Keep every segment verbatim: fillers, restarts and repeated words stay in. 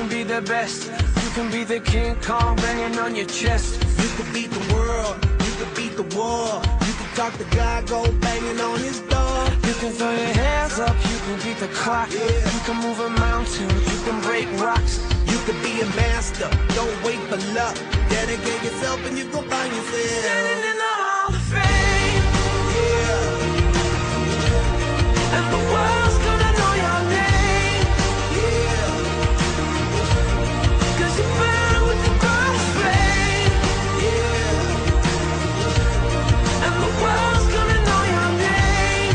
can be the best. You can be the King Kong banging on your chest. You can beat the world, you can beat the war. You can talk to God, go banging on his door. You can throw your hands up, you can beat the clock. Yeah. You can move a mountain, you can break rocks. You can be a master, don't wait for luck. Dedicate yourself and you gon' find yourself Standing in the Hall of Fame. Yeah. And the world's gonna know your name. Yeah. Cause you burn with the God of fame. Yeah. And the world's gonna know your name.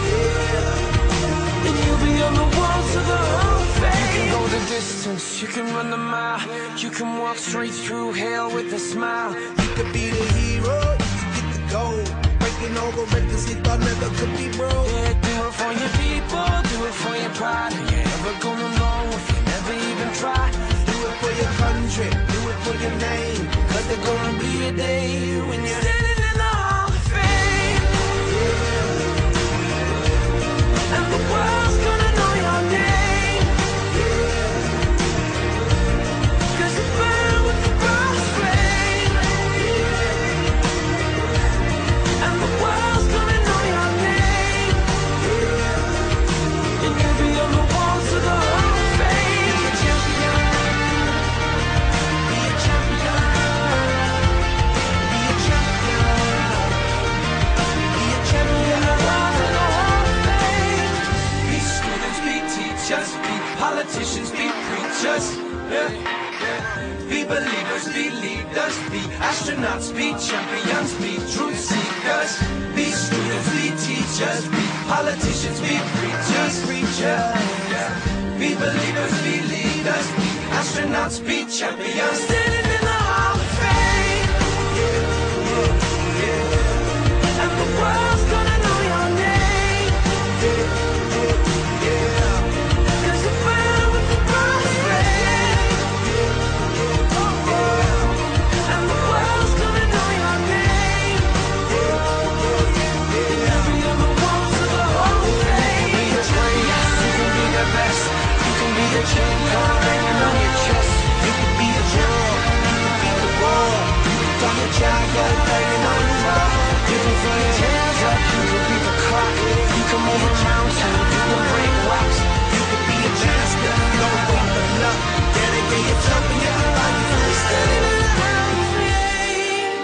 Yeah. And you'll be on the walls of the Hall of Fame. You can go the distance, you can run the mile. You can walk straight through hell with a smile. You could be the hero, you can get the gold. Breaking over records you thought never could be broke. Yeah, do it for your people, do it for your pride. And you're never gonna know if you never even try. Do it for your country, do it for your name. Cause there's gonna be a day when you're standing in the Hall of Fame. Yeah. And the world's gonna know your name. Yeah. Cause you burn with the God of flame. Yeah. And the world's gonna know your name. Yeah. And you'll be on the walls of the Hall of Fame. Be a champion. Be a champion. Be a champion. Be a champion. Be students, be teachers, be politicians, be preachers. Yeah. Be believers, be leaders, be astronauts, be champions, be truth seekers. Be students, be teachers, be politicians, be preachers, preachers. Yeah. Be believers, be leaders, be astronauts, be champions. Standing in the Hall of Fame. Yeah, yeah, yeah. And the world's gonna know your name. Yeah, yeah, yeah. Cause you burn with the God of flame. And the world's gonna know your name. And you'll be on the walls of the Hall of Fame. You can be the greatest, you can be the best. You can be the King Kong banging on your chest. You can be the world, you can beat the war. You can talk to God, go banging on his door. You can throw your hands up, you can beat the clock. You can move a mountain, you can break rocks. You can be a master, don't wait for luck. Dedicate yourself and you can find yourself standing in the Hall of Fame.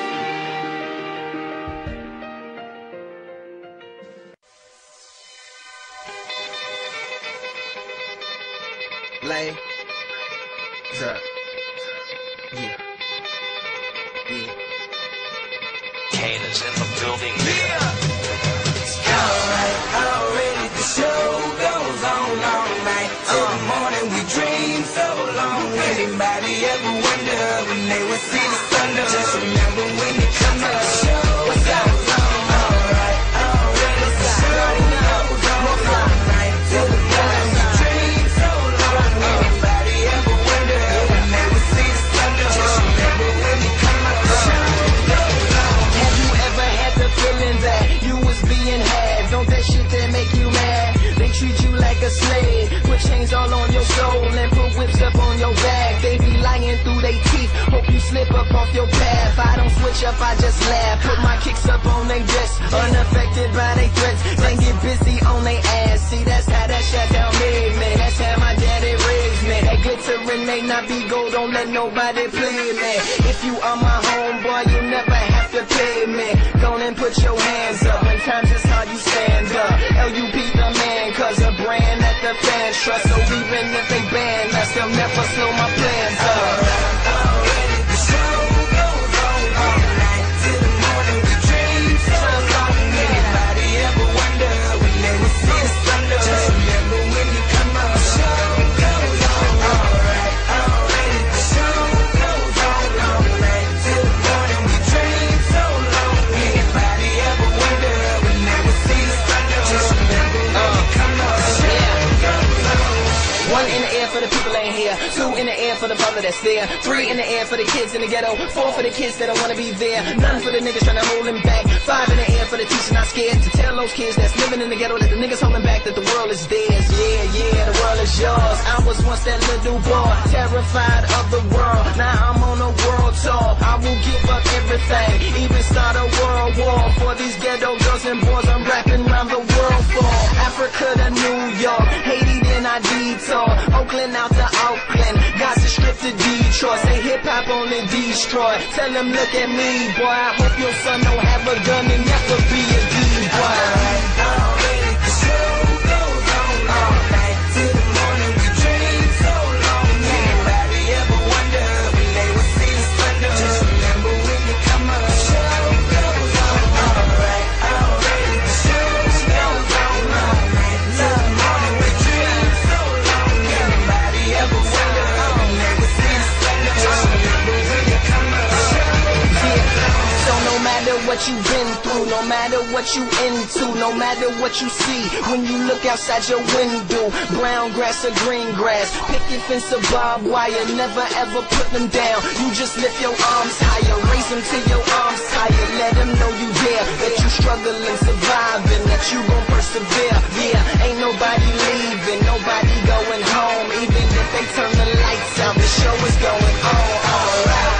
Lay, up. Yeah, yeah. Kane is in the building. Alright, already the show goes on all night. Till the morning we dream so long. Anybody ever wonder when they would see the thunder? Just remember when you come up. What's up? Alright, already the show goes on all night. Till the morning we dream so long. Anybody ever wonder when they would see the thunder? Just remember when you come up. Have you ever had the feeling that you was being had? Don't that shit that make you mad? They treat you like a slave, put chains all on your soul and put whips up on your back. They be lying through their teeth, hope you slip up off your path. I don't switch up, I just laugh, put my kicks up on their dress, unaffected by their threats. Then get busy on their ass. See, that's how that shut down made me. That's how my daddy raised me. That glittering may not be gold, don't let nobody play me. If you are my homeboy, you never have to pay me. Go and put your hands up. When times is hard, you stand up. L U P the man, cause a brand that the fans trust. So even if they ban us, they'll never slow my plans up. Already the show goes on all night. Till the morning we dream so long. Anybody ever wonder when they would see the thunder? Just remember when you come up. The show goes on all right. Already the show goes on all night. Till the morning we dream so long. Anybody ever wonder when they would see the thunder? Just remember when you come up. The show goes on. One in the air for the people ain't here. Two in the air air for the brother that's there. Three in the air for the kids in the ghetto. Four for the kids that don't wanna be there. None for the niggas trying to hold them back. Five in the air for the teacher not scared to tell those kids that's living in the ghetto that the niggas holding back that the world is theirs. Yeah, yeah, the world is yours. I was once that little boy, terrified of the world. Now I'm on a world tour. I will give up everything, even start a world war for these ghetto girls and boys I'm rapping around the world for. Africa to New York, Haiti then I detour, Oakland out to Oakland, got to strip to Detroit. Say hip hop only destroy. Tell them look at me, boy. I hope your son don't have a gun and never be a D-boy. What you've been through, no matter what you into, no matter what you see when you look outside your window, brown grass or green grass, picket fence or barbed wire, never ever put them down. You just lift your arms higher, raise them till your arms higher, let them know you there, that you struggling, surviving, that you gon' persevere. Yeah, ain't nobody leaving, nobody going home, even if they turn the lights out, the show is going on. Alright.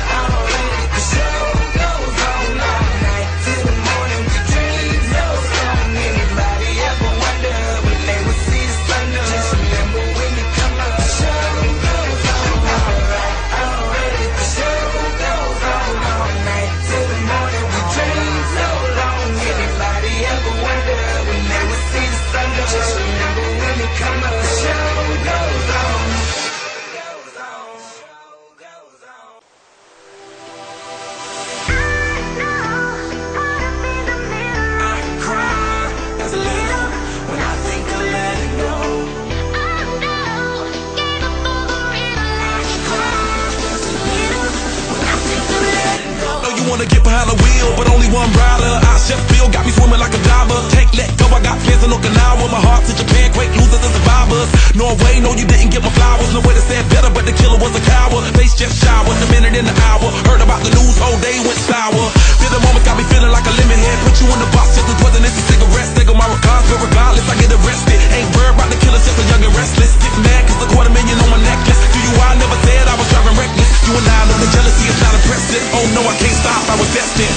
Wanna get behind the wheel, but only one rider. I chef Bill got me swimming like a diver. Can't let go, I got plans in Okinawa. My heart to Japan, quake losers and survivors. Norway, no you didn't get my flowers. No way to say it better, but the killer was a coward. Face just showered, a minute in the hour. Heard about the news, whole day went sour. Feel the moment got me feeling like a lemon head. Put you in the box just as wasn't it's a cigarette. Take on my regards, but regardless I get arrested. Ain't worried about the killers, just a young and restless. Get mad cause a quarter million on my necklace. Do you I never said I was driving reckless. You and I know the jealousy is not impressive. Oh no, I can't stop, I was destined.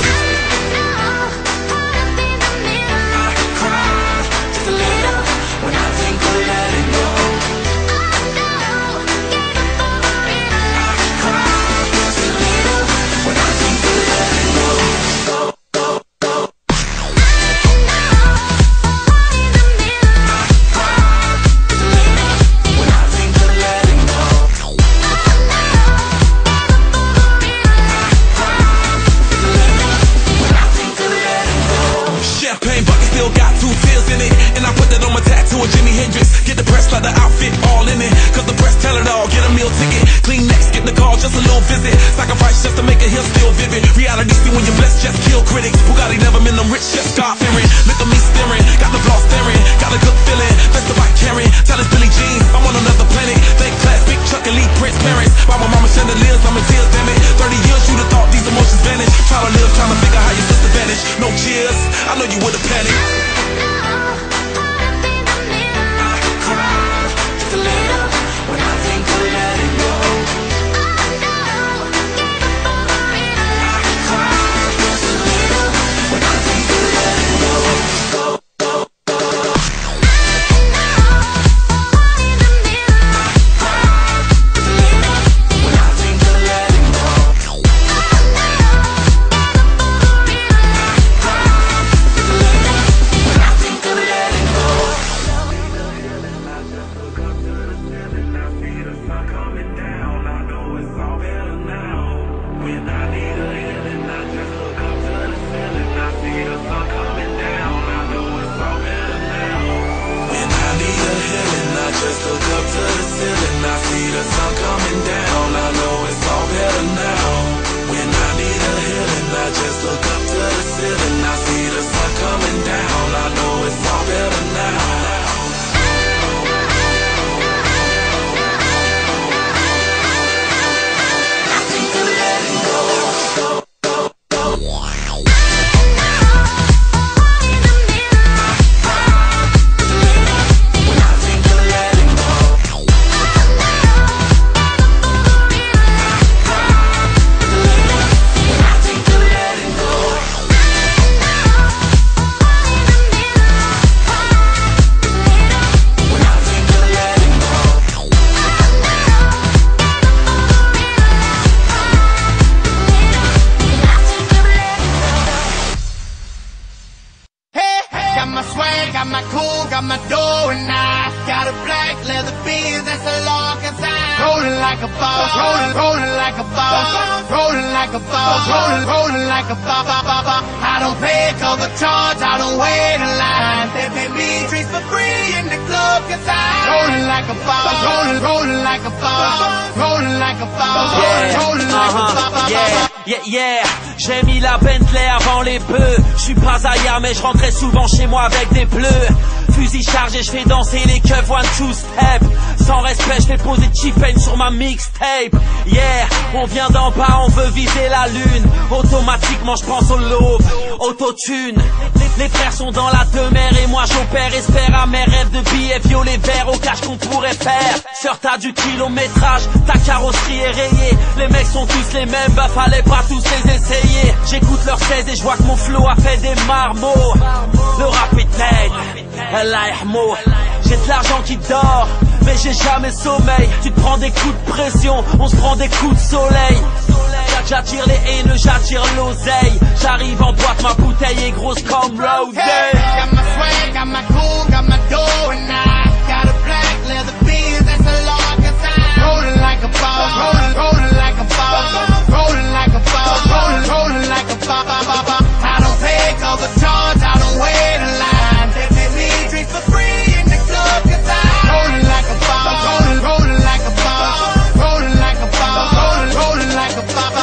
Got my swag, got my cool, got my dough, and I got a black leather beard that's a long sign. Rolling like a boss, rolling, rolling like a boss, rolling like a boss, rolling, rolling like a boss. I don't pay cover charge, I don't wait in line. They pay me drinks for free in the club, cause I rolling like a boss, rolling, rolling like a boss, rolling like a boss, rolling, rolling like a boss. Yeah, yeah, yeah. J'ai mis la Bentley avant les bœufs. J'suis pas ailleurs mais j'rentrais souvent chez moi avec des bleus. Fusil chargé, j'fais danser les keufs one two step. Sans respect, j'fais poser T-Pain sur ma mixtape. Yeah, on vient d'en bas, on veut viser la lune. Automatiquement j'prends au love, autotune. Les frères sont dans la demeure et moi j'opère. Espère à mes rêves de billets violets verts au cash qu'on pourrait faire. Sur t'as du kilométrage, ta carrosserie est rayée. Les mecs sont tous les mêmes, bah fallait pas tous les essayer. J'écoute leurs seize et je vois que mon flow a fait des marmots. Le rap est dead, Allah yahmou. J'ai de l'argent qui dort, mais j'ai jamais sommeil. Tu te prends des coups de pression, on se prend des coups de soleil. J'attire les haineux, j'attire l'oseille. J'arrive en boîte, ma bouteille est grosse comme Rosé. Hey, got my swag, got my cool, got my dough, and I got a black leather beard that's a long sign. Rolling like a boss, rolling, rolling like a boss, rolling like a boss, rolling, rolling like a boss. I don't pay cover charge, I don't wait in line. They pay me drinks for free in the club, cause I rolling like a boss, rolling, rolling like a boss, rolling like a boss, rolling, rolling like a boss.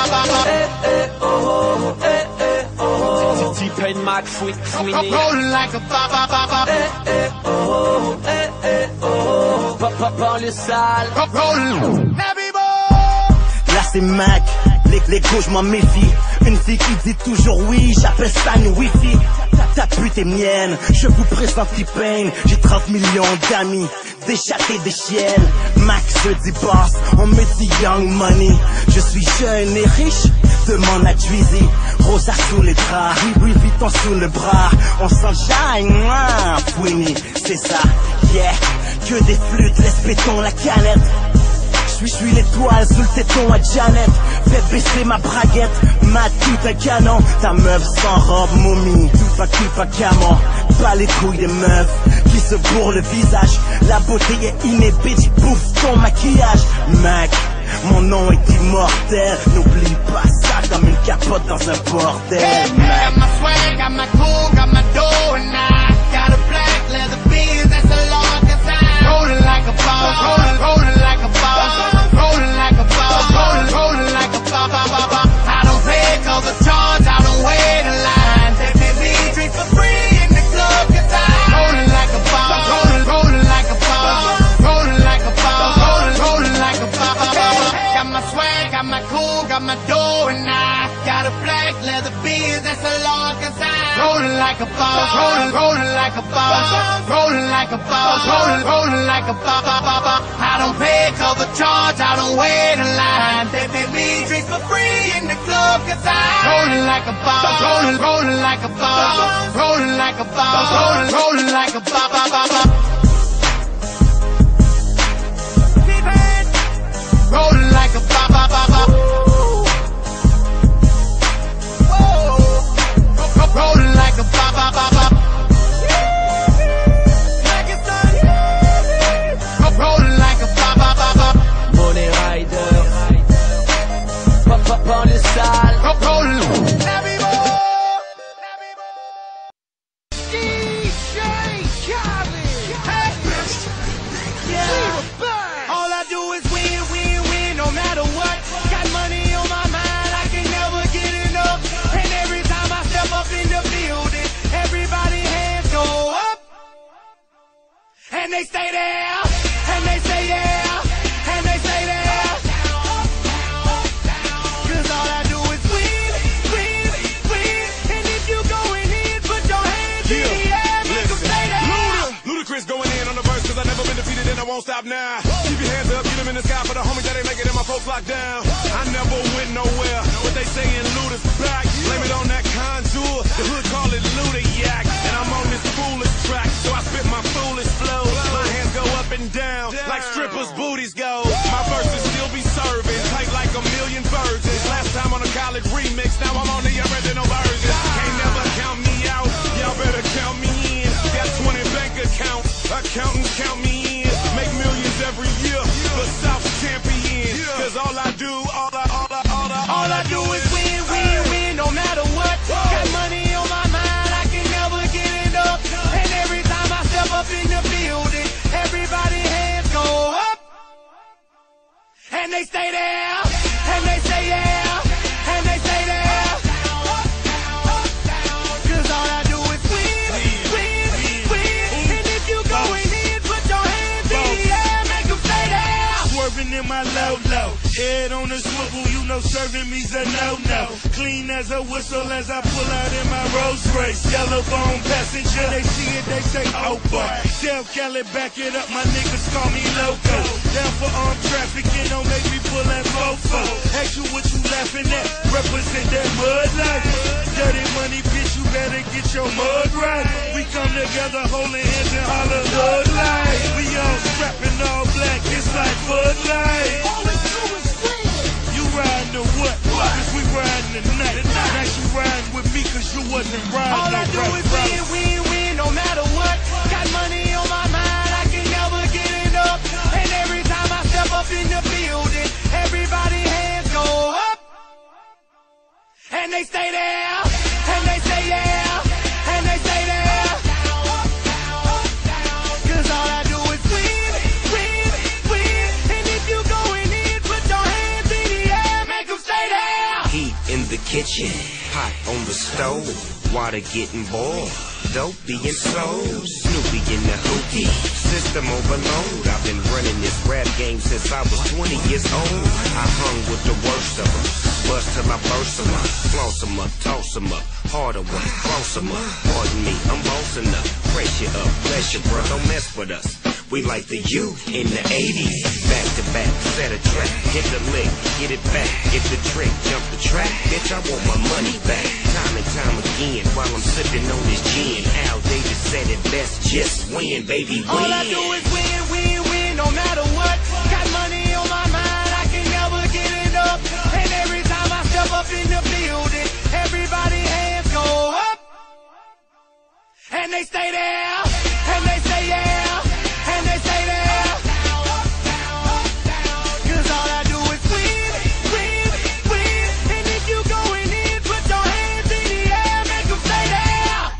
T-Pain, Mac, Fouine, Fouine. Rolling like a boss. Papa le sale. Rolling. Là c'est Mac, les, les gauches m'en méfie. Une fille qui dit toujours oui, j'appelle ça une wifi. Ta pute est mienne, je vous présente T-Pain. J'ai trente millions d'amis, des chats et des chiennes. Mac se dit boss, on me dit young money. Je suis jeune et riche, demande à Dweezy. Rosa sous les draps, Louis Vuitton sous le bras. On s'enjaille, mouah, Fouini, c'est ça, yeah. Que des flûtes, laisse péton la canette. Je suis l'étoile sous le téton à Janet. Fais baisser ma braguette, ma tout un canon. Ta meuf sans robe, momie, tout pas tout pas camon. Pas les couilles des meufs qui se bourrent le visage. La beauté est innée, bitch, bouffe ton maquillage. Mac, mon nom est immortel. N'oublie pas ça comme une capote dans un bordel. Hey, got my swag, got my cool, got my dough, and I got a black leather beard that's a long sign. Rolling like a boss, rolling, rolling like a boss. Rolling like a boss, rolling, rolling like a boss. I don't pay cover charge, I don't wait in line. They pay me drinks for free in the club, cause I rolling like a boss, rolling, rolling like a boss, rolling like a boss, rolling, rolling like a boss. Got my swag, got my cool, got my dough, and I got a black leather beard that's a long sign. Rolling like a boss, rolling, rolling like a boss, rolling like a boss, rolling, rolling like a boss. I don't pay cover charge, I don't wait in line. They pay me drinks for free in the club, cause I rolling like a boss, rolling, rolling like a boss, rolling like a boss, rolling, rolling like a boss. Rolling like a boss. Rolling like a boss. Rolling like a boss. Money Rider. Papa le sale. Rolling. All I do is win, win, win, no matter what. Got money on my mind, I can never get enough. And every time I step up in the building, everybody hands go up. And they stay there, and they say yeah, and they say there. Cause all I do is win, win, win. And if you going in, put your hands in the air, make them say that. Ludacris going in on the verse, cause I never been defeated and I won't stop now. Keep your hands up, get them in the sky for the homies that ain't make it and my folks locked down. I never went nowhere, but they saying Luda's back. Blame it on that contour, the hood call it Luda Yak. And I'm on this foolish track, so I spit my foolish flow. My hands go up and down, like strippers' booties go. My verses still be serving, tight like a million virgins. Last time on a college remix, now I'm on the original version. Can't never count me out, y'all better count me in. my low low. Head on the swivel, you know serving me's a no-no. Clean as a whistle as I pull out in my Rolls Royce. Yellow bone passenger, they see it, they say, oh boy. Tell Cali, back it up, my niggas call me loco. Down for armed trafficking, don't make me pull that fofo. Ask you what you laughing at, represent that mud life. Dirty money, bitch, you better get your mud right. We come together holding hands and holler hood life. We all strapping all black, it's like Bud Light. You riding or what? Cause we riding tonight. Now you riding with me cause you wasn't riding. All I do is win, win, win, no matter what. Got money on my mind, I can never get it up. And every time I step up in the building, everybody hands go up. And they stay there, and they say yeah, and they stay there. Cause all I do is win, win, win. And if you going in, put your hands in the air, make them stay there. Heat in the kitchen, hot on the stove, water getting boiled, dope being sold, Snoopy in the hookie, system overload. I've been running this rap game since I was twenty years old. I hung with the worst of them, bust till I burst them up, floss them up, toss them up, harder work, cross them up. Pardon me, I'm bossing up, pressure up, bless you, bro, don't mess with us. We like the U in the eighties, back to back, set a track, hit the lick, get it back, get the trick, jump the track, bitch, I want my money back. Time and time again, while I'm sipping on this gin, Al Davis said it best, just win, baby, win. All I do is win, win, win, no matter what. Got money on my mind, I can never get it up. And every time I step up in the building, everybody hands go up. And they stay there, and they say yeah, and they stay there. Cause all I do is win, win, win. And if you going in, put your hands in the air, make them stay there.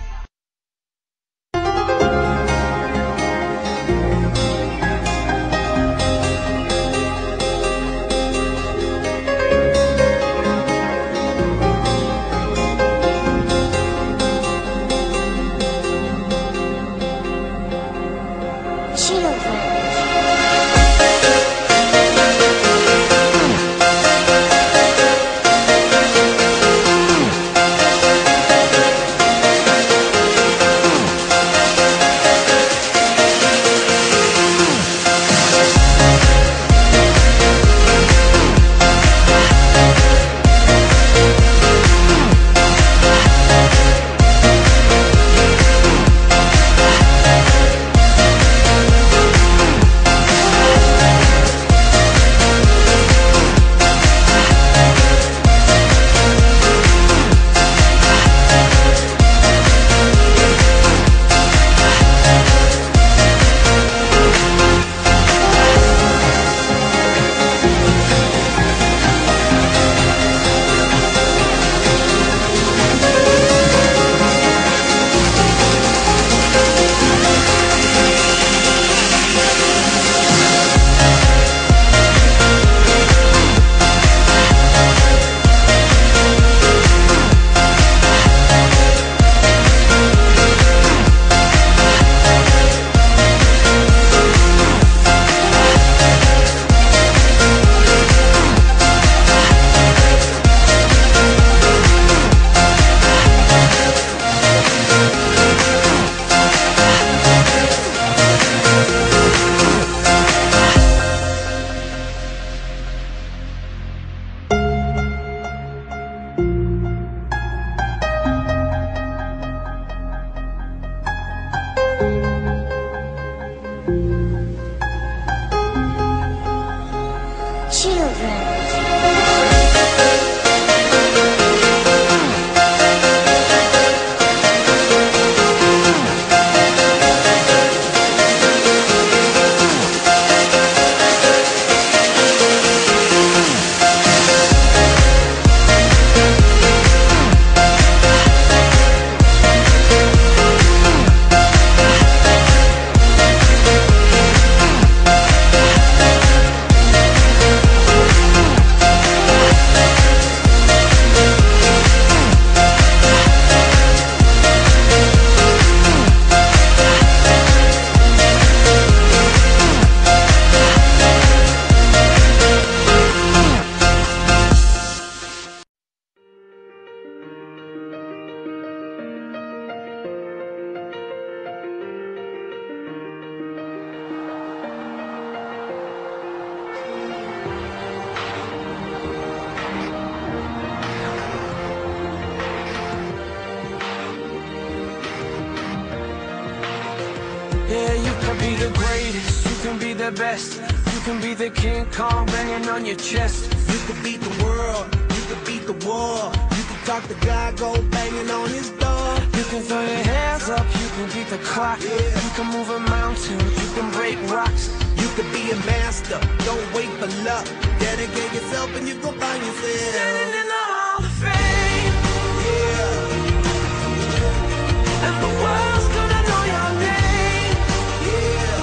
Yeah, you can be the greatest, you can be the best. You can be the King Kong banging on your chest. You can beat the world, you can beat the war. You can talk to God, go banging on his door. You can throw your hands up, you can beat the clock. Yeah. You can move a mountain, you can break rocks. You can be a master, don't wait for luck. Dedicate yourself and you go find yourself. Standing in the Hall of Fame, Yeah, and the world's gonna know your name. yeah,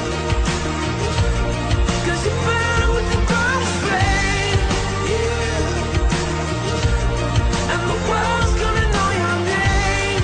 Cause you burn with the brightest flame, yeah, and the world's gonna know your name.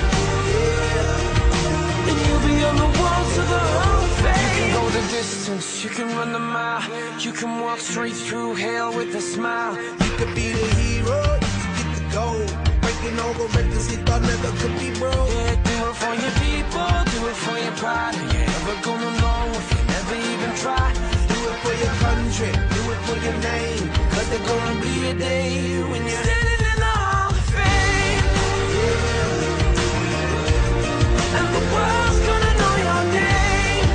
yeah. And you'll be on the walls of the Hall of Fame. You can go the distance, you can run the mile. You can walk straight through hell with a smile. You could be the hero, you could get the gold. Breaking all the records you thought never could be broke. Yeah, do it for your people, do it for your pride. You ain't never gonna know if you never even try. Do it for your country, do it for your name. Cause there's gonna be a day when you're standing in the Hall of Fame, and the world's gonna know your name.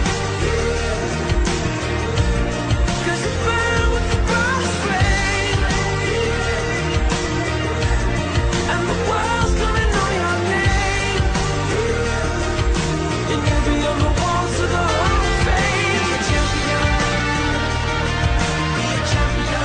Cause you burn with the brightest flame, and the world's gonna know your name. And you'll be on the walls of the Hall of Fame. Be a champion, be a champion,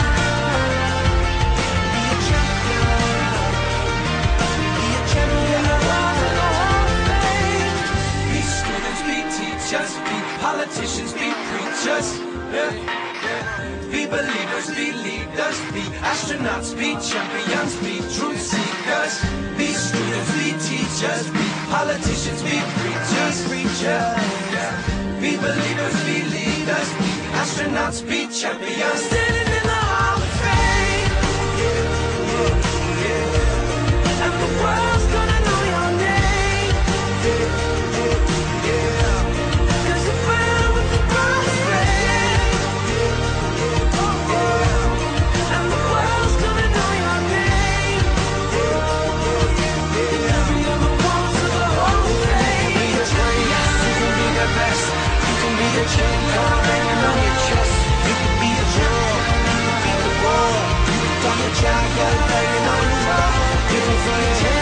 be a champion, be a champion. The walls of the Hall of Fame. Be students, be teachers, be politicians, be preachers. Yeah, yeah. Be believers, be leaders, be astronauts, be champions, be truth seekers. Be students, be teachers, be politicians, be preachers, preachers. Yeah. Be believers, be leaders, be astronauts, be champions. Standing in the Hall of Fame, and the world's gonna know your name. Cause you burn with the brightest flame, and the world's gonna know your name. You'll be on the walls of the Hall of Fame. You can be the greatest, you can be the best. You can be the King Kong banging on your chest. You can be the world, you can beat the war. You can talk to God, go banging on his door. You can throw your